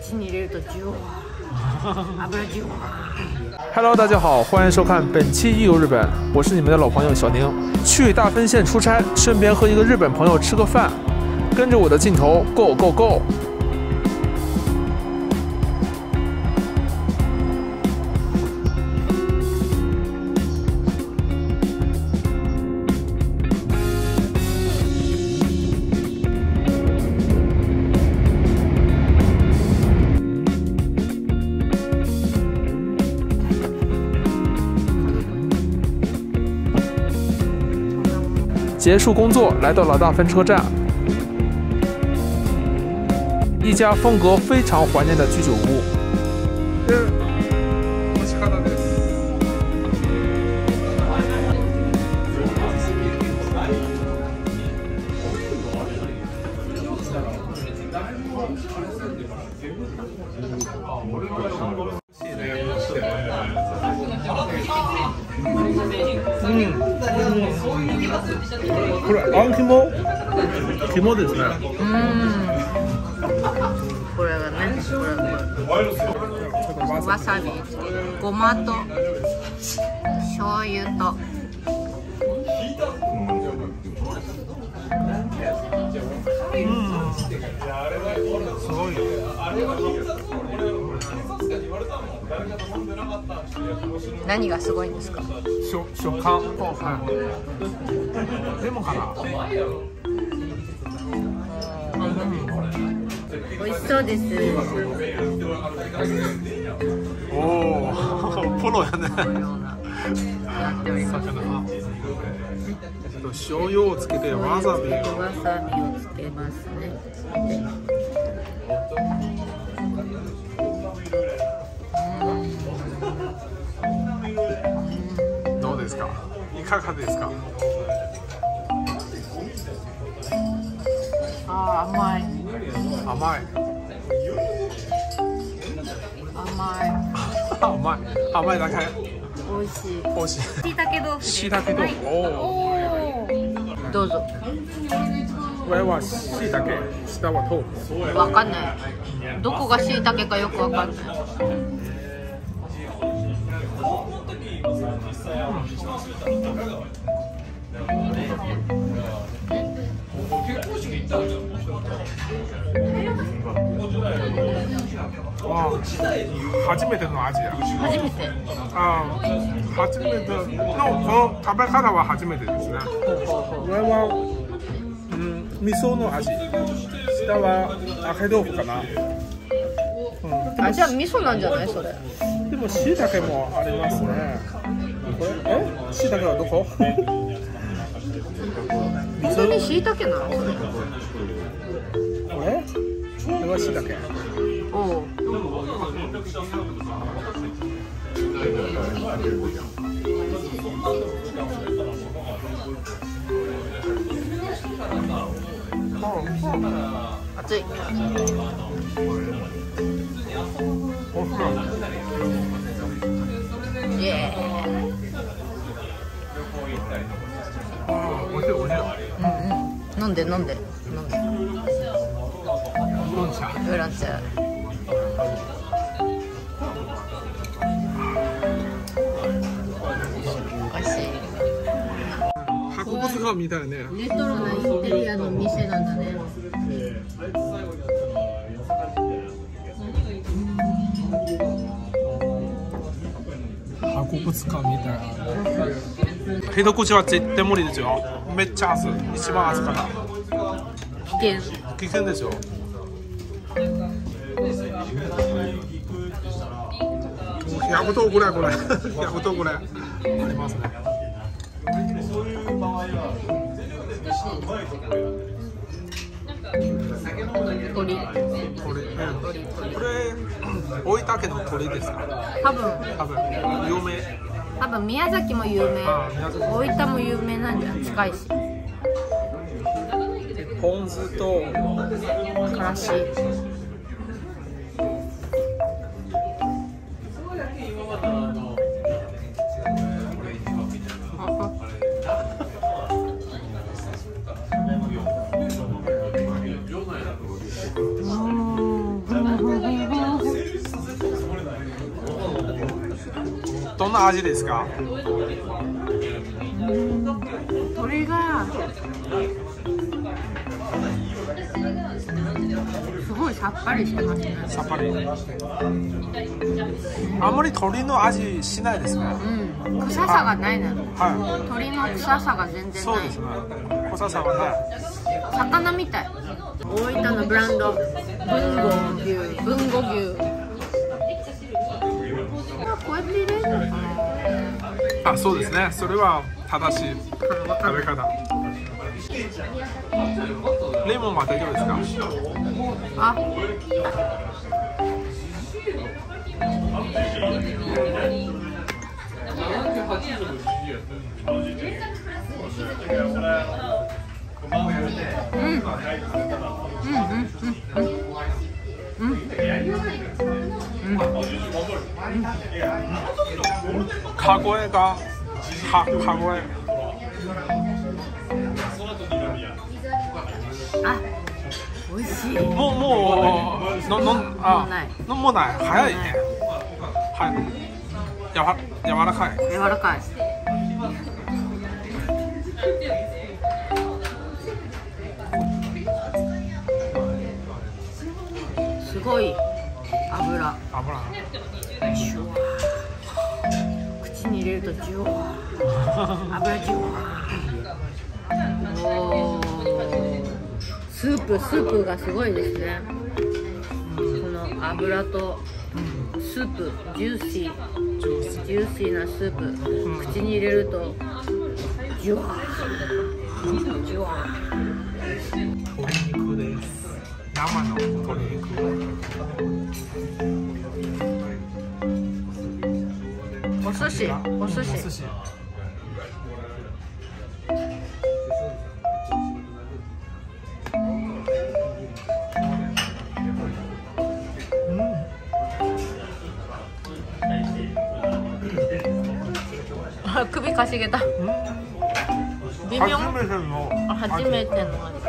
口に入れるとジュワー油ジュワー。 Hello， 大家好，欢迎收看本期一游日本，我是你们的老朋友小宁。去大分县出差，顺便和一个日本朋友吃个饭，跟着我的镜头 ，Go Go Go！ 结束工作，来到了大分车站，一家风格非常怀念的居酒屋。これあん肝ですね。 これがね、これわさび、ごまと醤油と。 すごいよ。 何がすごいんですか？ 食感。レモンかな。 美味しそうです。 おお、プロやね。 なっております。 醤油をつけてわさびを。 わさびをつけますね。 どうですか？いかがですか？ あー、甘い。 甘い。甘いだけ。 美味しい。 美味しい。 しいたけ豆腐です。 しいたけ豆腐。おお。どうぞ。 上はしいたけ、下は豆腐。 わかんない。どこがしいたけかよくわかんない。 初めての味や。 初めて。 初めてのこの食べ方は初めてですね。上は味噌の味、下は揚げ豆腐かな。 あ、じゃあ味噌なんじゃないそれ。 でもしいたけもありますね。これしいたけはどこ？ 本当にしいたけなの？ これ？これはしいたけ。 おう。熱い。イエーイ。 おいしいおいしい。 飲んで。 ウーロン茶。 ウーロン茶。美味しい。 博物館みたいね。 レトロなインテリアの店なんだね。 博物館みたいな。江戸口は絶対無理ですよ。めっちゃ暑い。一番暑かった。危険ですよ。100頭ぐらいこれ。100頭ぐらいありますね。 鳥。 これ大分県の鳥ですか？ 多分有名。 多分宮崎も有名。大分も有名なんじゃん。近いし。 ポン酢とからし。 どんな味ですか？ 鶏がすごいさっぱりしてますね。 さっぱり。あんまり鶏の味しないですね。 うん、臭さがないの。 は鶏の臭さが全い。 然ない。 そうですね。臭さはない。 魚みたい。大分のブランド豊後牛。こうやって入れるのかな。 あ、そうですね。それは正しい食べ方。レモンは大丈夫ですか？ あ、 かごえがかごえ。 あ、美味しい。 もうない。早いね。はい。柔らかい。 柔らかい。すごい油。ジュワー。口に入れるとジュワー。油ジュワー。おー。スープがすごいですね。この油とスープ、ジューシーなスープ、口に入れるとジュワージュワー。 鶏肉です。生の鶏肉。 お寿司。首かしげた。微妙。初めての味。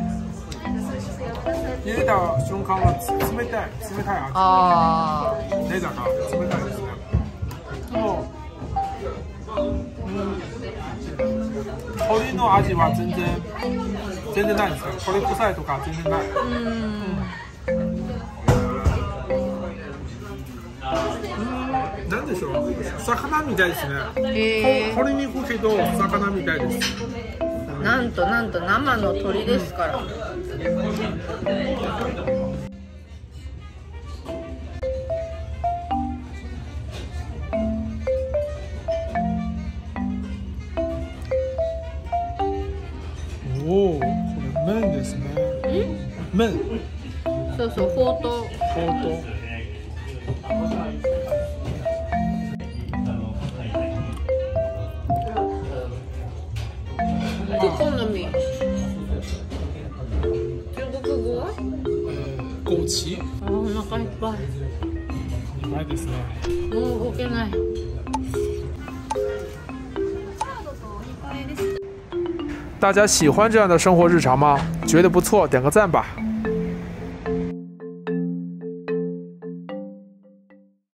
入れた瞬間は冷たい味。 ああ。 レザーが冷たいですね。もう、鶏の味は全然ないですか？鶏臭いとか全然ない。なんでしょう、魚みたいですね。鶏肉けど魚みたいです。 なんと生の鶏ですから。 おお、これ麺ですね。麺。 そうそう、ほうとう。好み。中国語は？ 枸杞。 あ、お腹いっぱい。 いっぱいですね。 もう動けない。 大家喜欢这样的生活日常吗？觉得不错，点个赞吧。